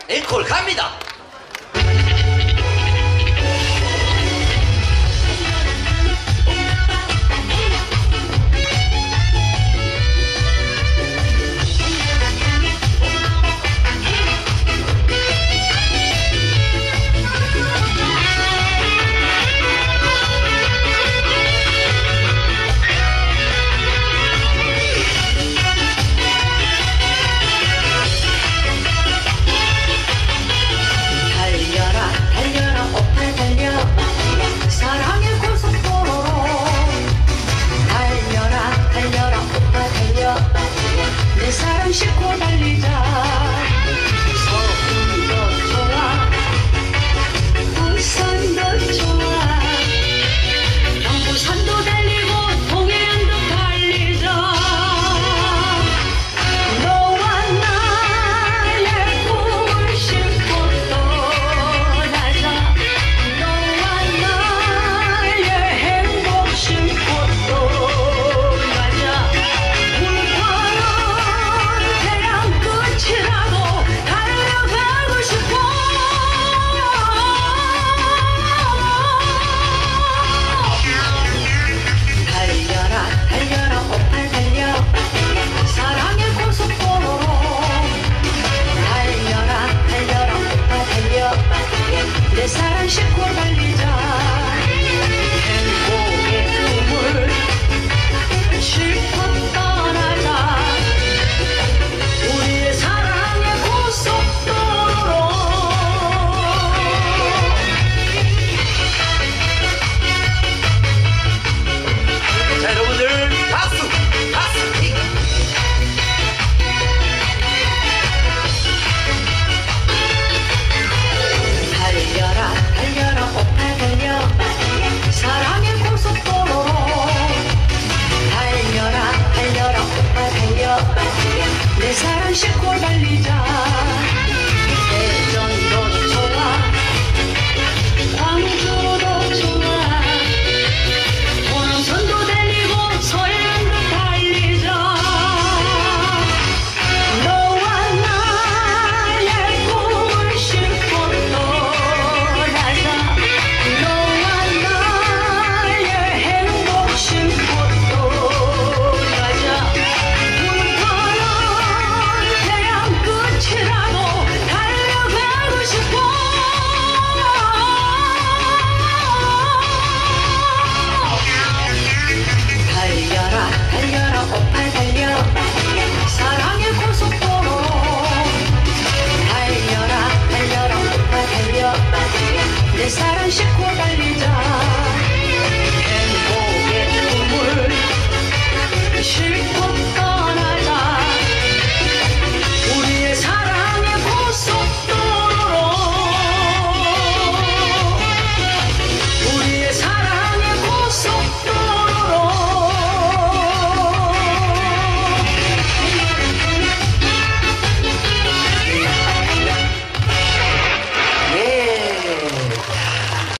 앵콜 갑니다. 싣고 달리자. 서울도 좋아, 부산도 좋아, 경부산도 달리고 동해안도 달리자. 너와 나의 꿈을 싣고 떠나자. 너와 나의 행복 싣고 떠나자. 끝이라도 달려가고 싶어. 달려라 달려라 오빠 달려, 사랑의 고속도로로. 달려라 달려라 오빠 달려, 내 사랑 싣고 달리자. 행복의 꿈을 싣고 떠나자. 우리의 사랑의 고속도로로. 자, 여러분들 박수 박수. 달려라 달려라 오빠 달려, 사랑의 고속도로로. 달려라 달려라 오빠 달려, 내 사랑 싣고 달리자.